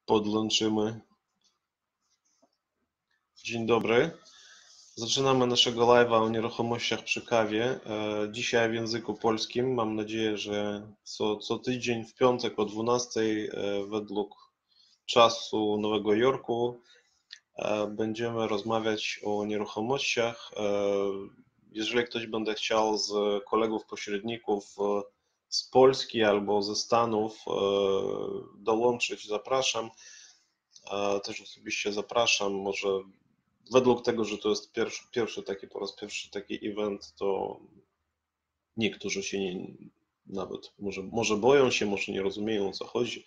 podłączymy. Dzień dobry. Zaczynamy naszego live'a o nieruchomościach przy kawie. Dzisiaj w języku polskim. Mam nadzieję, że co tydzień w piątek o 12 według czasu Nowego Jorku będziemy rozmawiać o nieruchomościach. Jeżeli ktoś będzie chciał z kolegów pośredników z Polski albo ze Stanów dołączyć, zapraszam. Też osobiście zapraszam. Może według tego, że to jest po raz pierwszy taki event, to niektórzy się nawet może boją się, może nie rozumieją, o co chodzi,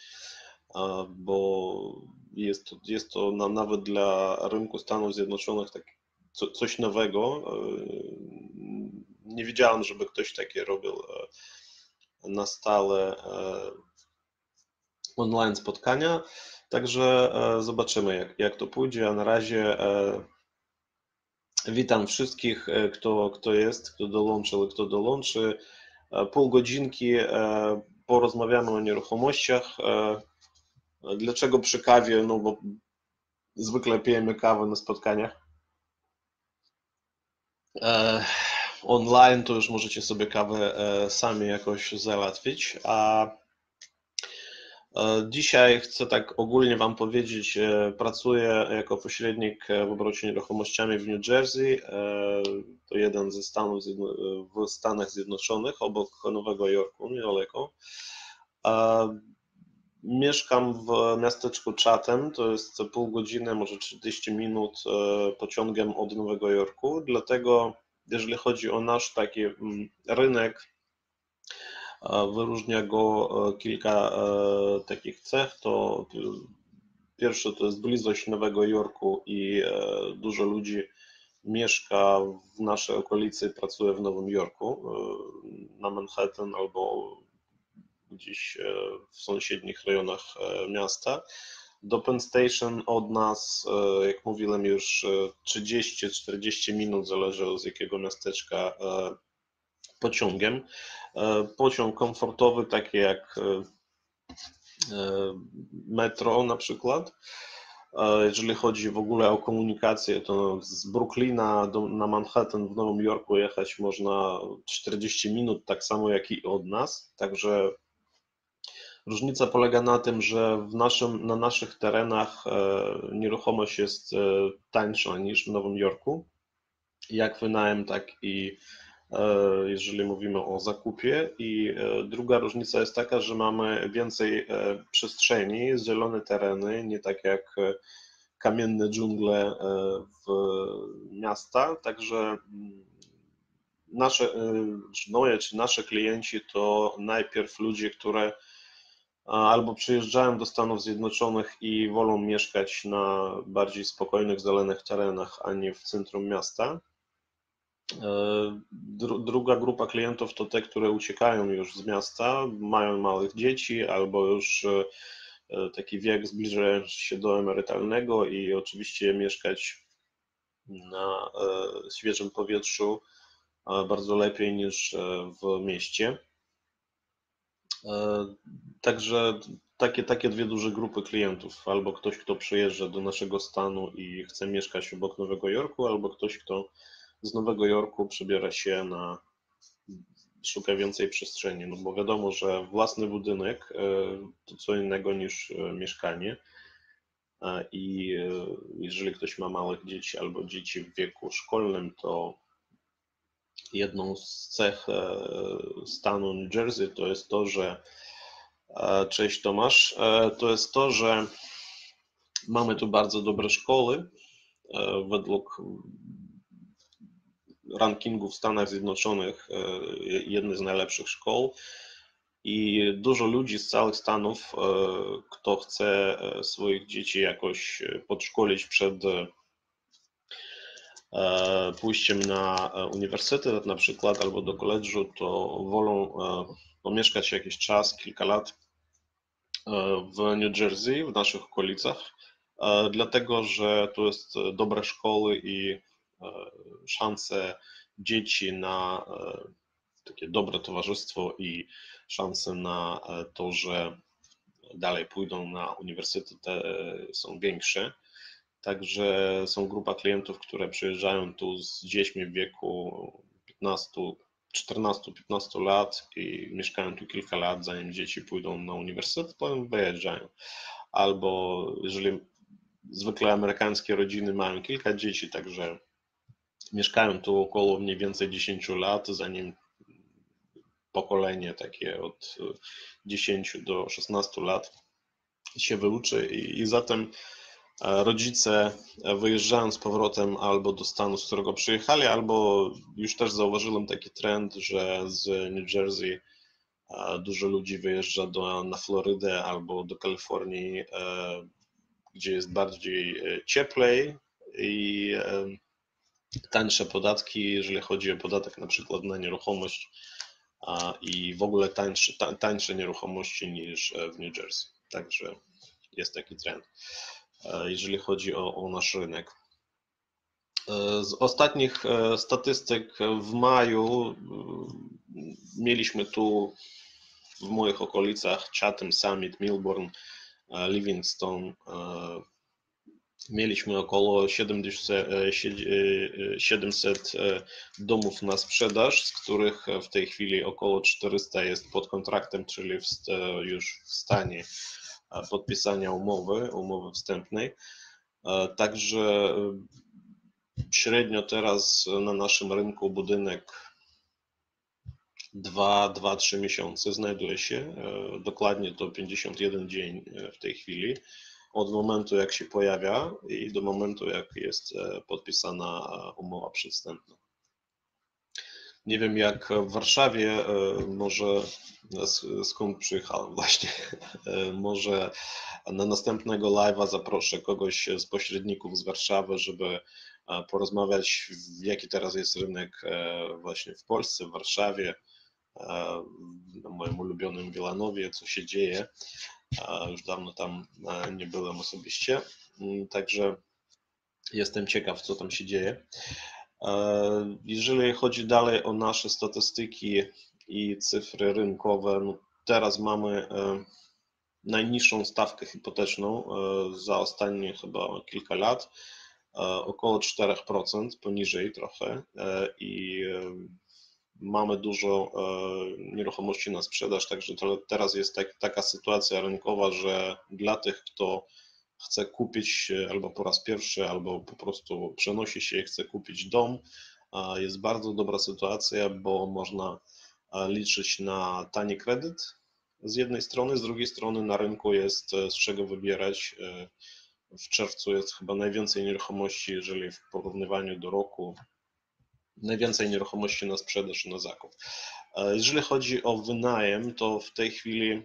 bo jest to nawet dla rynku Stanów Zjednoczonych coś nowego. Nie widziałem, żeby ktoś takie robił na stałe online spotkania, także zobaczymy, jak to pójdzie, a na razie witam wszystkich, kto jest, kto dołączył i kto dołączy. Pół godzinki porozmawiamy o nieruchomościach. Dlaczego przy kawie? No bo zwykle pijemy kawę na spotkaniach. Online to już możecie sobie kawę sami jakoś załatwić, a dzisiaj chcę tak ogólnie Wam powiedzieć, pracuję jako pośrednik w obrocie nieruchomościami w New Jersey. To jeden ze stanów w Stanach Zjednoczonych, obok Nowego Jorku, niedaleko. Mieszkam w miasteczku Chatham, to jest pół godziny, może 30 minut pociągiem od Nowego Jorku, dlatego jeżeli chodzi o nasz taki rynek, wyróżnia go kilka takich cech. To pierwsze to jest bliskość Nowego Jorku i dużo ludzi mieszka w naszej okolicy, pracuje w Nowym Jorku, na Manhattan albo gdzieś w sąsiednich rejonach miasta. Do Penn Station od nas, jak mówiłem już, 30-40 minut, zależy z jakiego miasteczka, pociągiem. Pociąg komfortowy, taki jak metro na przykład. Jeżeli chodzi w ogóle o komunikację, to z Brooklyna na Manhattan w Nowym Jorku jechać można 40 minut, tak samo jak i od nas. Także różnica polega na tym, że na naszych terenach nieruchomość jest tańsza niż w Nowym Jorku. Jak wynajem, tak i jeżeli mówimy o zakupie. I druga różnica jest taka, że mamy więcej przestrzeni, zielone tereny, nie tak jak kamienne dżungle w miastach, także nasze klienci to najpierw ludzie, które albo przyjeżdżają do Stanów Zjednoczonych i wolą mieszkać na bardziej spokojnych, zielonych terenach, a nie w centrum miasta. Druga grupa klientów to te, które uciekają już z miasta, mają małych dzieci albo już taki wiek zbliżający się do emerytalnego i oczywiście mieszkać na świeżym powietrzu bardzo lepiej niż w mieście. Także takie dwie duże grupy klientów, albo ktoś, kto przyjeżdża do naszego stanu i chce mieszkać obok Nowego Jorku, albo ktoś, kto z Nowego Jorku przebiera się szuka więcej przestrzeni, no bo wiadomo, że własny budynek to co innego niż mieszkanie i jeżeli ktoś ma małych dzieci albo dzieci w wieku szkolnym, to jedną z cech stanu New Jersey to jest to, że cześć Tomasz, to jest to, że mamy tu bardzo dobre szkoły według rankingu w Stanach Zjednoczonych, jedne z najlepszych szkół i dużo ludzi z całych Stanów, kto chce swoich dzieci jakoś podszkolić przed pójściem na uniwersytet na przykład albo do koledżu, to wolą pomieszkać jakiś czas, kilka lat w New Jersey, w naszych okolicach, dlatego że tu jest dobre szkoły i szanse dzieci na takie dobre towarzystwo i szanse na to, że dalej pójdą na uniwersytet, są większe. Także są grupa klientów, które przyjeżdżają tu z dziećmi w wieku 14-15 lat i mieszkają tu kilka lat, zanim dzieci pójdą na uniwersytet, potem wyjeżdżają. Albo jeżeli zwykle amerykańskie rodziny mają kilka dzieci, także mieszkają tu około mniej więcej 10 lat, zanim pokolenie takie od 10 do 16 lat się wyuczy i zatem rodzice wyjeżdżają z powrotem albo do stanu, z którego przyjechali, albo już też zauważyłem taki trend, że z New Jersey dużo ludzi wyjeżdża na Florydę albo do Kalifornii, gdzie jest bardziej cieplej i tańsze podatki, jeżeli chodzi o podatek na przykład na nieruchomość i w ogóle tańsze nieruchomości niż w New Jersey. Także jest taki trend, jeżeli chodzi o nasz rynek. Z ostatnich statystyk w maju mieliśmy tu w moich okolicach Chatham, Summit, Milburn, Livingston. Mieliśmy około 700 domów na sprzedaż, z których w tej chwili około 400 jest pod kontraktem, czyli już w stanie podpisania umowy wstępnej. Także średnio teraz na naszym rynku budynek 2-3 miesiące znajduje się, dokładnie to 51 dzień w tej chwili, od momentu jak się pojawia i do momentu jak jest podpisana umowa przedwstępna. Nie wiem jak w Warszawie, może skąd przyjechałem właśnie, może na następnego live'a zaproszę kogoś z pośredników z Warszawy, żeby porozmawiać, jaki teraz jest rynek właśnie w Polsce, w Warszawie, na moim ulubionym Wilanowie, co się dzieje. Już dawno tam nie byłem osobiście, także jestem ciekaw, co tam się dzieje. Jeżeli chodzi dalej o nasze statystyki i cyfry rynkowe, no teraz mamy najniższą stawkę hipoteczną za ostatnie chyba kilka lat, około 4%, poniżej trochę i mamy dużo nieruchomości na sprzedaż, także teraz jest taka sytuacja rynkowa, że dla tych, kto chce kupić albo po raz pierwszy, albo po prostu przenosi się i chce kupić dom, jest bardzo dobra sytuacja, bo można liczyć na tani kredyt z jednej strony, z drugiej strony na rynku jest z czego wybierać. W czerwcu jest chyba najwięcej nieruchomości, jeżeli w porównywaniu do roku, najwięcej nieruchomości na sprzedaż i na zakup. Jeżeli chodzi o wynajem, to w tej chwili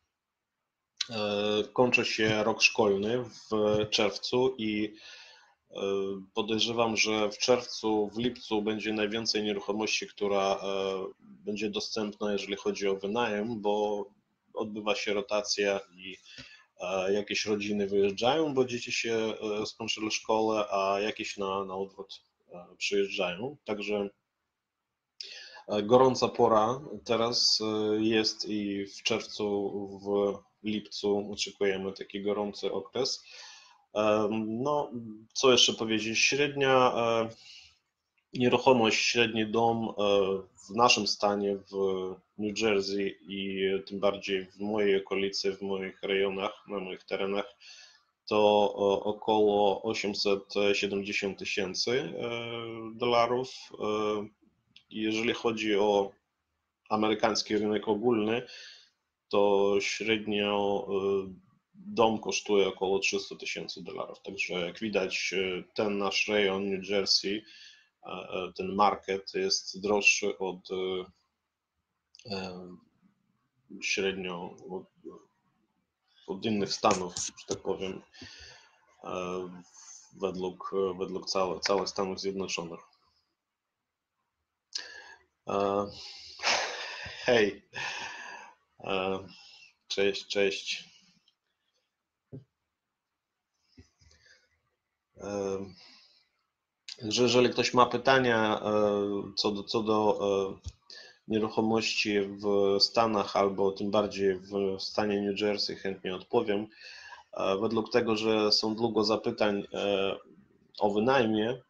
kończy się rok szkolny w czerwcu i podejrzewam, że w czerwcu, w lipcu będzie najwięcej nieruchomości, która będzie dostępna, jeżeli chodzi o wynajem, bo odbywa się rotacja i jakieś rodziny wyjeżdżają, bo dzieci się skończyły szkołę, a jakieś na odwrót przyjeżdżają. Także gorąca pora teraz jest i w czerwcu, w lipcu oczekujemy taki gorący okres. No, co jeszcze powiedzieć? Średnia nieruchomość, średni dom w naszym stanie, w New Jersey i tym bardziej w mojej okolicy, w moich rejonach, na moich terenach, to około 870 tysięcy dolarów. Jeżeli chodzi o amerykański rynek ogólny, to średnio dom kosztuje około 300 tysięcy dolarów. Także jak widać, ten nasz rejon New Jersey, ten market jest droższy średnio od innych stanów, że tak powiem, według całych Stanów Zjednoczonych. Hej, cześć. Jeżeli ktoś ma pytania co do nieruchomości w Stanach albo tym bardziej w stanie New Jersey, chętnie odpowiem. Według tego, że są długo zapytań o wynajmie,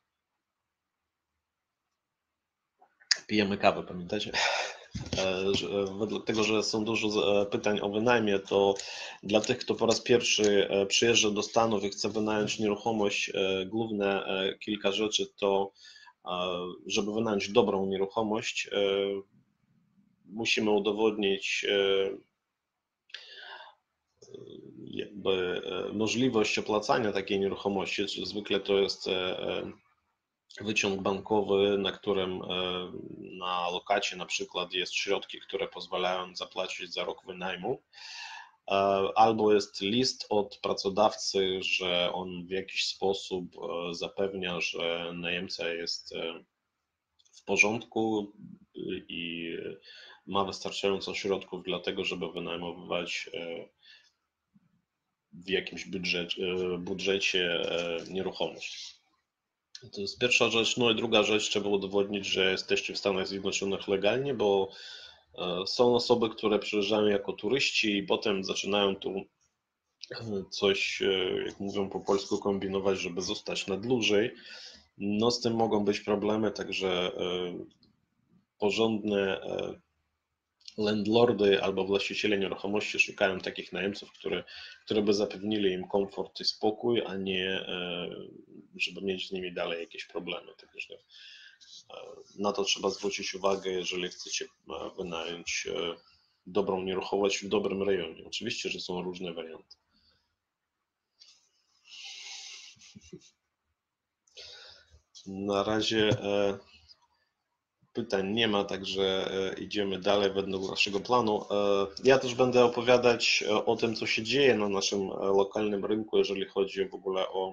pijemy kawę, pamiętacie? Według tego, że są dużo pytań o wynajmie, to dla tych, kto po raz pierwszy przyjeżdża do Stanów i chce wynająć nieruchomość, główne kilka rzeczy to, żeby wynająć dobrą nieruchomość, musimy udowodnić jakby możliwość opłacania takiej nieruchomości, czyli zwykle to jest wyciąg bankowy, na którym na lokacie na przykład jest środki, które pozwalają zapłacić za rok wynajmu, albo jest list od pracodawcy, że on w jakiś sposób zapewnia, że najemca jest w porządku i ma wystarczająco środków dla tego, żeby wynajmować w jakimś budżecie nieruchomość. To jest pierwsza rzecz. No i druga rzecz, trzeba udowodnić, że jesteście w Stanach Zjednoczonych legalnie, bo są osoby, które przyjeżdżają jako turyści i potem zaczynają tu coś, jak mówią po polsku, kombinować, żeby zostać na dłużej. No z tym mogą być problemy, także porządne landlordy albo właściciele nieruchomości szukają takich najemców, które by zapewnili im komfort i spokój, a nie żeby mieć z nimi dalej jakieś problemy. Także na to trzeba zwrócić uwagę, jeżeli chcecie wynająć dobrą nieruchomość w dobrym rejonie. Oczywiście, że są różne warianty. Na razie pytań nie ma, także idziemy dalej według naszego planu. Ja też będę opowiadać o tym, co się dzieje na naszym lokalnym rynku, jeżeli chodzi w ogóle o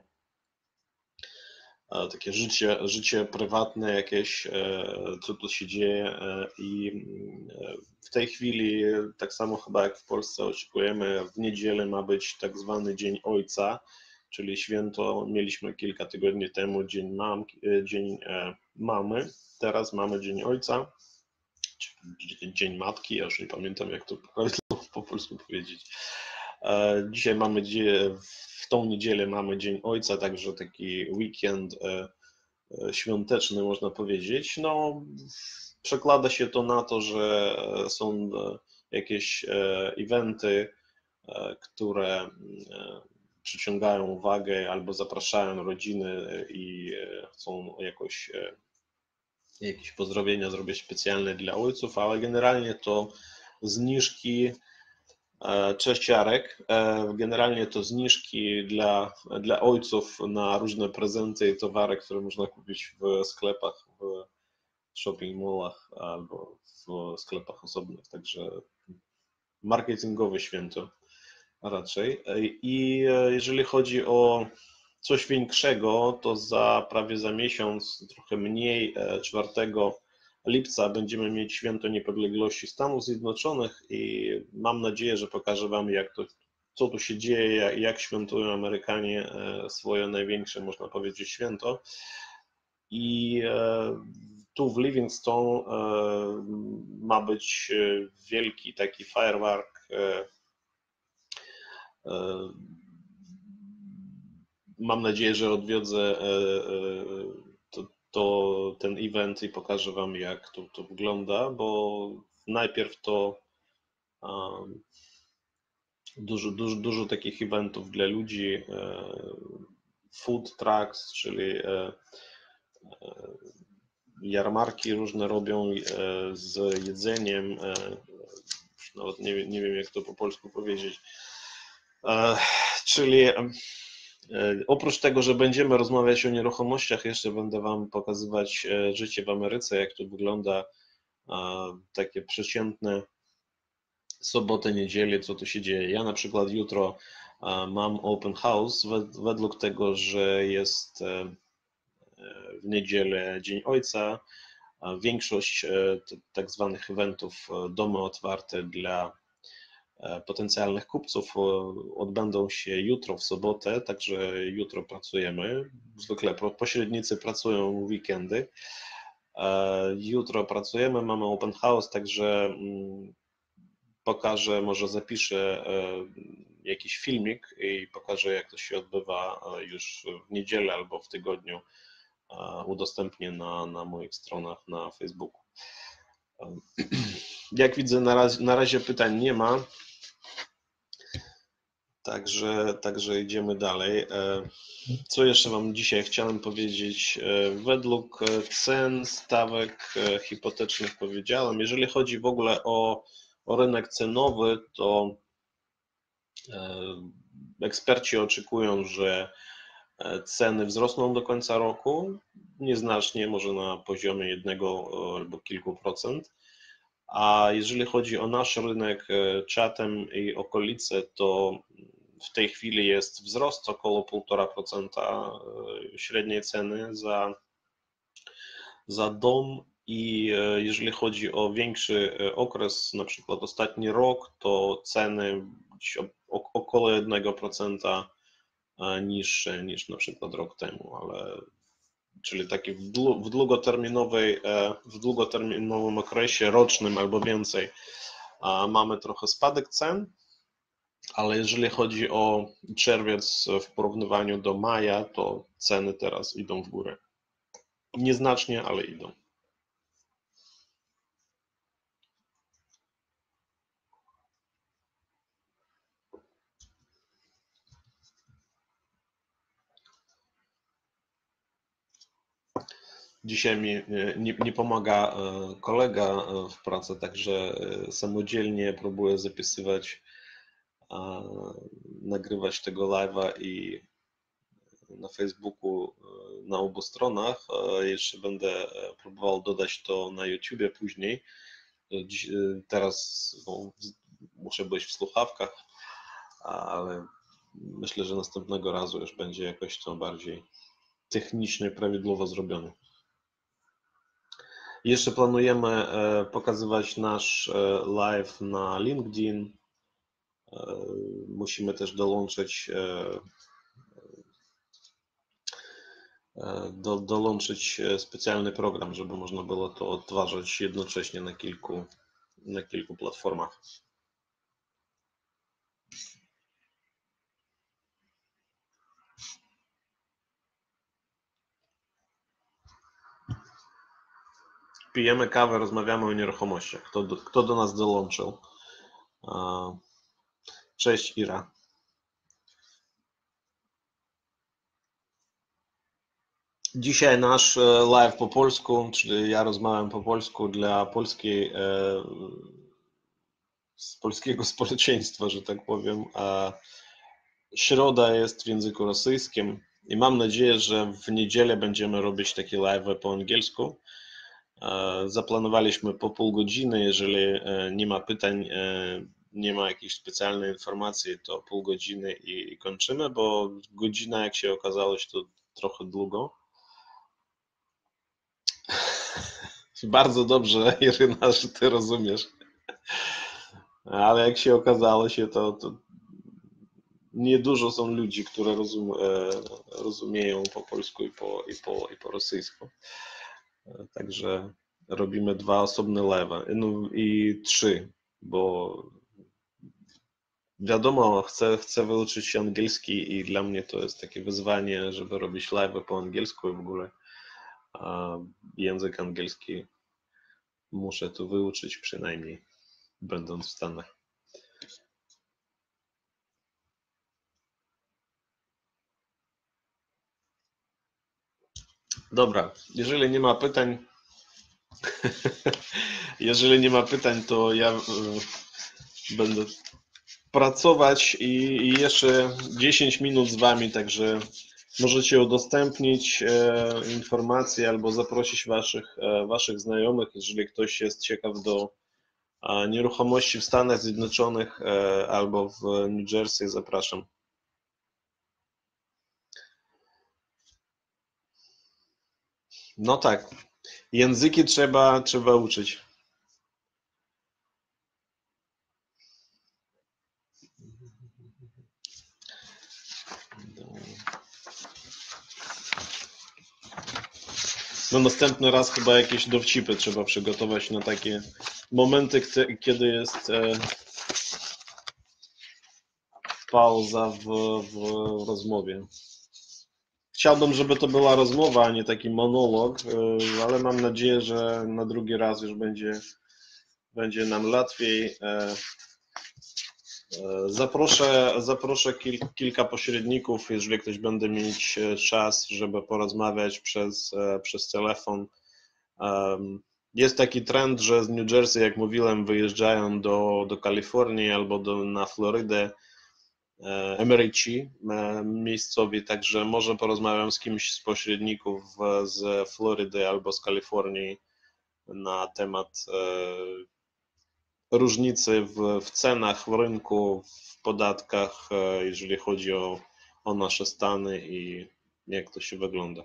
takie życie prywatne jakieś, co tu się dzieje i w tej chwili, tak samo chyba jak w Polsce oczekujemy, w niedzielę ma być tak zwany Dzień Ojca, czyli święto, mieliśmy kilka tygodni temu Dzień Mamy, teraz mamy Dzień Ojca, Dzień Matki, ja już nie pamiętam jak to po polsku powiedzieć. Dzisiaj mamy, w tą niedzielę mamy Dzień Ojca, także taki weekend świąteczny można powiedzieć. No, przekłada się to na to, że są jakieś eventy, które przyciągają uwagę albo zapraszają rodziny i chcą jakieś pozdrowienia zrobić specjalne dla ojców, ale generalnie to zniżki. Cześć Jarek. Generalnie to zniżki dla ojców na różne prezenty i towary, które można kupić w sklepach, w shopping mallach albo w sklepach osobnych. Także marketingowe święto raczej. I jeżeli chodzi o coś większego, to prawie za miesiąc, trochę mniej, 4 lipca będziemy mieć Święto Niepodległości Stanów Zjednoczonych i mam nadzieję, że pokażę Wam, co tu się dzieje, jak świętują Amerykanie swoje największe, można powiedzieć, święto. I tu w Livingston ma być wielki taki firework. Mam nadzieję, że odwiedzę ten event i pokażę Wam, jak to wygląda, bo najpierw to dużo takich eventów dla ludzi, food trucks, czyli jarmarki różne robią z jedzeniem, nawet nie wiem jak to po polsku powiedzieć, czyli oprócz tego, że będziemy rozmawiać o nieruchomościach, jeszcze będę Wam pokazywać życie w Ameryce, jak to wygląda, takie przeciętne soboty, niedzielę, co tu się dzieje. Ja na przykład jutro mam open house, według tego, że jest w niedzielę Dzień Ojca. Większość tak zwanych eventów, domy otwarte dla potencjalnych kupców odbędą się jutro w sobotę, także jutro pracujemy. Zwykle pośrednicy pracują w weekendy. Jutro pracujemy, mamy open house, także pokażę, może zapiszę jakiś filmik i pokażę, jak to się odbywa już w niedzielę albo w tygodniu. Udostępnię na moich stronach na Facebooku. Jak widzę, na razie pytań nie ma, także idziemy dalej. Co jeszcze Wam dzisiaj chciałem powiedzieć? Według cen stawek hipotecznych powiedziałem. Jeżeli chodzi w ogóle o rynek cenowy, to eksperci oczekują, że ceny wzrosną do końca roku, nieznacznie, może na poziomie 1 albo kilku procent. A jeżeli chodzi o nasz rynek Chatham i okolice, to w tej chwili jest wzrost około 1,5% średniej ceny za dom i jeżeli chodzi o większy okres, na przykład ostatni rok, to ceny około 1% niższe niż na przykład rok temu, czyli taki w długoterminowym okresie rocznym albo więcej mamy trochę spadek cen, ale jeżeli chodzi o czerwiec w porównaniu do maja, to ceny teraz idą w górę. Nieznacznie, ale idą. Dzisiaj mi nie pomaga kolega w pracy, także samodzielnie próbuję zapisywać, nagrywać tego live'a i na Facebooku, na obu stronach. Jeszcze będę próbował dodać to na YouTubie później. Teraz muszę być w słuchawkach, ale myślę, że następnego razu już będzie jakoś to bardziej technicznie prawidłowo zrobione. Jeszcze planujemy pokazywać nasz live na LinkedIn. Musimy też dołączyć specjalny program, żeby można było to odtwarzać jednocześnie na kilku platformach. Pijemy kawę, rozmawiamy o nieruchomościach. Kto do nas dołączył? Cześć, Ira. Dzisiaj nasz live po polsku, czyli ja rozmawiam po polsku dla polskiego społeczeństwa, że tak powiem, a środa jest w języku rosyjskim i mam nadzieję, że w niedzielę będziemy robić takie live po angielsku. Zaplanowaliśmy po pół godziny, jeżeli nie ma pytań, nie ma jakichś specjalnych informacji, to pół godziny i kończymy, bo godzina, jak się okazało, to trochę długo. Bardzo dobrze, Iryna, że ty rozumiesz. Ale jak się okazało, to niedużo są ludzi, które rozumieją po polsku i po rosyjsku. Także robimy 2 osobne live'y, no i 3, bo wiadomo, chcę wyuczyć angielski i dla mnie to jest takie wyzwanie, żeby robić live'y po angielsku i w ogóle język angielski muszę tu wyuczyć przynajmniej, będąc w Stanach. Dobra, jeżeli nie ma pytań, to ja będę pracować i jeszcze 10 minut z Wami, także możecie udostępnić informacje albo zaprosić Waszych znajomych, jeżeli ktoś jest ciekaw do nieruchomości w Stanach Zjednoczonych albo w New Jersey, zapraszam. No tak, języki trzeba uczyć. No następny raz chyba jakieś dowcipy trzeba przygotować na takie momenty, kiedy jest pauza w rozmowie. Chciałbym, żeby to była rozmowa, a nie taki monolog, ale mam nadzieję, że na drugi raz już będzie nam łatwiej. Zaproszę kilka pośredników, jeżeli ktoś będzie mieć czas, żeby porozmawiać przez telefon. Jest taki trend, że z New Jersey, jak mówiłem, wyjeżdżają do Kalifornii albo na Florydę emeryci miejscowi, także może porozmawiam z kimś z pośredników z Florydy albo z Kalifornii na temat różnicy w cenach, w rynku, w podatkach, jeżeli chodzi o nasze stany i jak to się wygląda.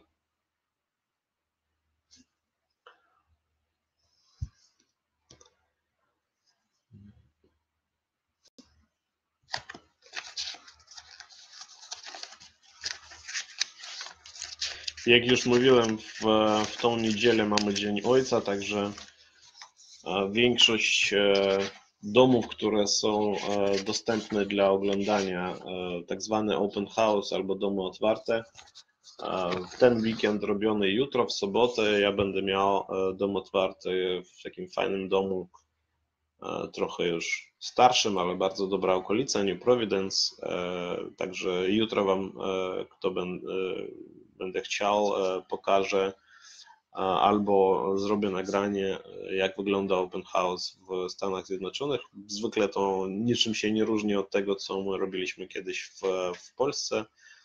Jak już mówiłem, w tą niedzielę mamy Dzień Ojca, także większość domów, które są dostępne dla oglądania, tak zwane open house albo domy otwarte. W ten weekend robiony jutro, w sobotę, ja będę miał dom otwarty w takim fajnym domu, trochę już starszym, ale bardzo dobra okolica, New Providence. Także jutro Wam, kto będę chciał, pokażę albo zrobię nagranie, jak wygląda open house w Stanach Zjednoczonych. Zwykle to niczym się nie różni od tego, co my robiliśmy kiedyś w Polsce.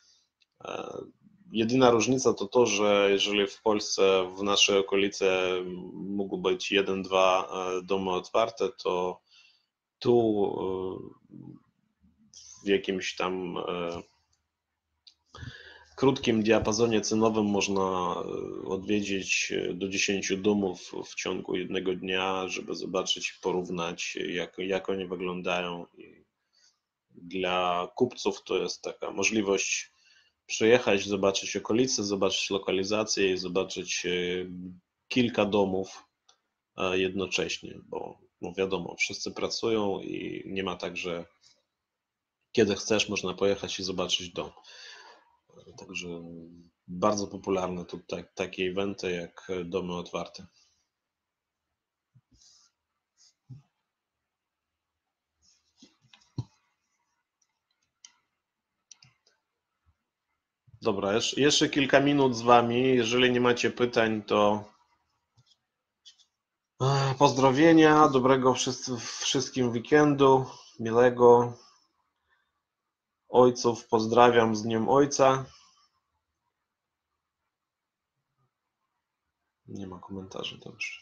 Jedyna różnica to to, że jeżeli w Polsce, w naszej okolicy mógł być 1-2 domy otwarte, to tu w jakimś tam krótkim diapazonie cenowym można odwiedzić do 10 domów w ciągu jednego dnia, żeby zobaczyć, porównać, jak one wyglądają. I dla kupców to jest taka możliwość przyjechać, zobaczyć okolice, zobaczyć lokalizację i zobaczyć kilka domów jednocześnie, bo no wiadomo, wszyscy pracują i nie ma tak, że kiedy chcesz, można pojechać i zobaczyć dom. Także bardzo popularne tutaj takie eventy jak domy otwarte. Dobra, jeszcze kilka minut z Wami. Jeżeli nie macie pytań, to pozdrowienia, dobrego wszystkim weekendu, miłego. Ojców pozdrawiam z Dniem Ojca. Nie ma komentarzy, dobrze.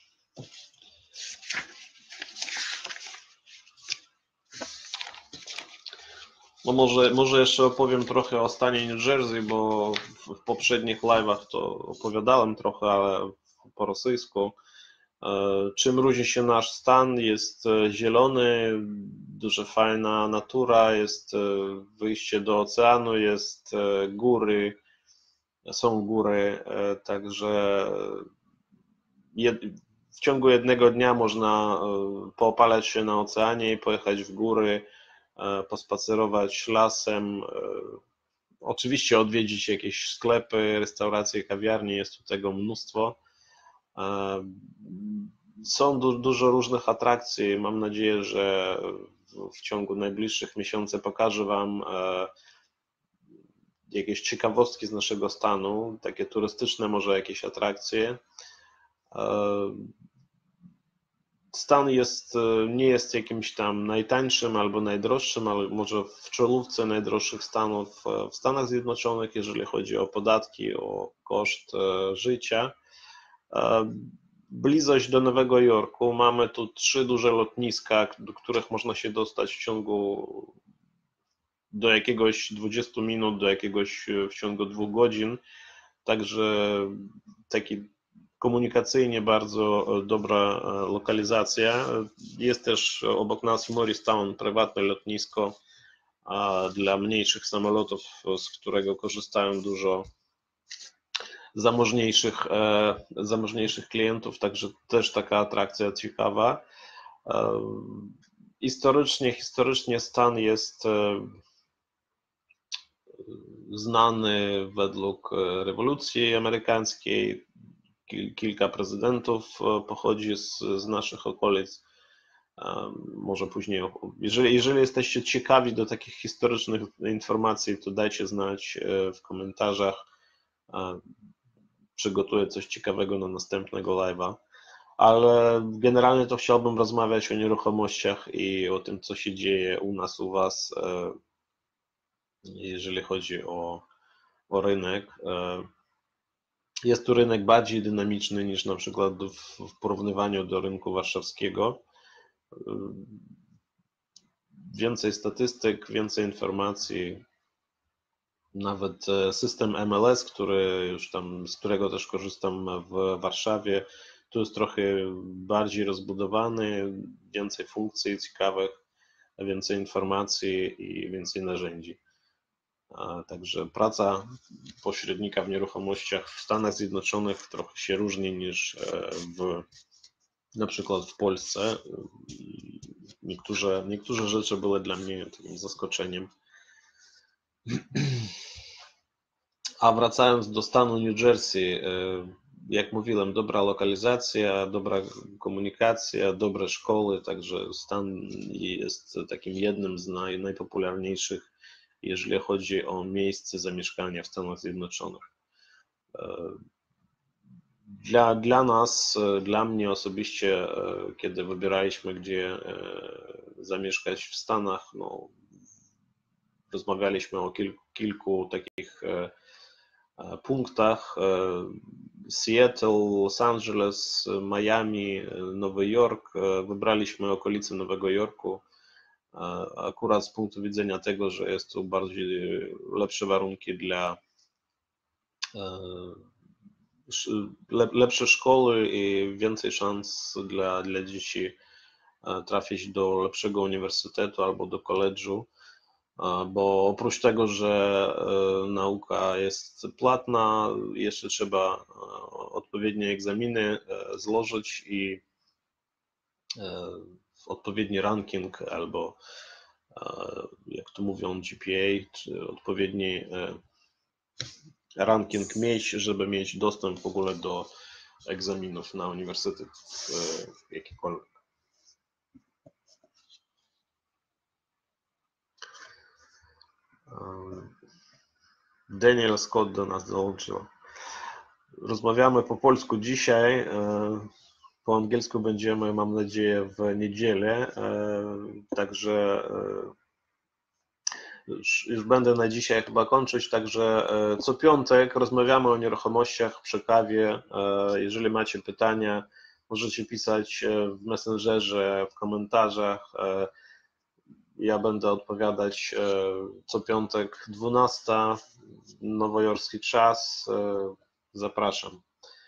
No może jeszcze opowiem trochę o stanie New Jersey, bo w poprzednich live'ach to opowiadałem trochę, ale po rosyjsku. Czym różni się nasz stan? Jest zielony, dużo fajna natura, jest wyjście do oceanu, jest góry, są góry, także w ciągu jednego dnia można poopalać się na oceanie i pojechać w góry, pospacerować lasem, oczywiście odwiedzić jakieś sklepy, restauracje, kawiarnie, jest tu tego mnóstwo. Są dużo różnych atrakcji. Mam nadzieję, że w ciągu najbliższych miesięcy pokażę Wam jakieś ciekawostki z naszego stanu, takie turystyczne może jakieś atrakcje. Stan nie jest jakimś tam najtańszym albo najdroższym, ale może w czołówce najdroższych stanów w Stanach Zjednoczonych, jeżeli chodzi o podatki, o koszt życia. Bliskość do Nowego Jorku. Mamy tu 3 duże lotniska, do których można się dostać do jakiegoś 20 minut, do jakiegoś w ciągu 2 godzin. Także taki komunikacyjnie bardzo dobra lokalizacja. Jest też obok nas Morristown, prywatne lotnisko dla mniejszych samolotów, z którego korzystają dużo zamożniejszych klientów, także też taka atrakcja ciekawa. Historycznie stan jest znany według rewolucji amerykańskiej. Kilka prezydentów pochodzi z naszych okolic. Może później, jeżeli jesteście ciekawi do takich historycznych informacji, to dajcie znać w komentarzach. Przygotuję coś ciekawego na następnego live'a. Ale generalnie to chciałbym rozmawiać o nieruchomościach i o tym, co się dzieje u nas, u Was, jeżeli chodzi o rynek. Jest tu rynek bardziej dynamiczny niż na przykład w porównywaniu do rynku warszawskiego. Więcej statystyk, więcej informacji. Nawet system MLS, z którego też korzystam w Warszawie, tu jest trochę bardziej rozbudowany, więcej funkcji ciekawych, więcej informacji i więcej narzędzi. Także praca pośrednika w nieruchomościach w Stanach Zjednoczonych trochę się różni niż na przykład w Polsce. Niektóre rzeczy były dla mnie takim zaskoczeniem. A wracając do stanu New Jersey, jak mówiłem, dobra lokalizacja, dobra komunikacja, dobre szkoły, także stan jest takim jednym z najpopularniejszych, jeżeli chodzi o miejsce zamieszkania w Stanach Zjednoczonych. Dla nas, dla mnie osobiście, kiedy wybieraliśmy, gdzie zamieszkać w Stanach, no, rozmawialiśmy o kilku takich punktach: Seattle, Los Angeles, Miami, Nowy Jork. Wybraliśmy okolice Nowego Jorku akurat z punktu widzenia tego, że jest tu bardziej lepsze warunki dla lepsze szkoły i więcej szans dla dzieci trafić do lepszego uniwersytetu albo do koledżu. Bo oprócz tego, że nauka jest płatna, jeszcze trzeba odpowiednie egzaminy złożyć i odpowiedni ranking albo, jak to mówią, GPA, czy odpowiedni ranking mieć, żeby mieć dostęp w ogóle do egzaminów na uniwersytet jakikolwiek. Daniel Scott do nas dołączył. Rozmawiamy po polsku dzisiaj. Po angielsku będziemy, mam nadzieję, w niedzielę. Także już będę na dzisiaj chyba kończyć. Także co piątek rozmawiamy o nieruchomościach przy kawie. Jeżeli macie pytania, możecie pisać w Messengerze, w komentarzach. Ja będę odpowiadać co piątek 12, nowojorski czas. Zapraszam.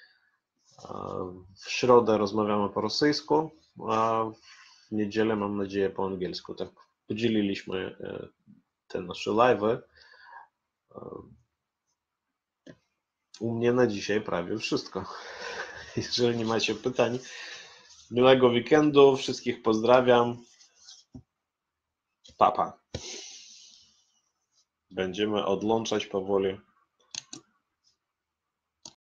W środę rozmawiamy po rosyjsku, a w niedzielę, mam nadzieję, po angielsku. Tak podzieliliśmy te nasze live'y. U mnie na dzisiaj prawie wszystko. Jeżeli nie macie pytań, miłego weekendu, wszystkich pozdrawiam. Pa, pa. Będziemy odłączać powoli.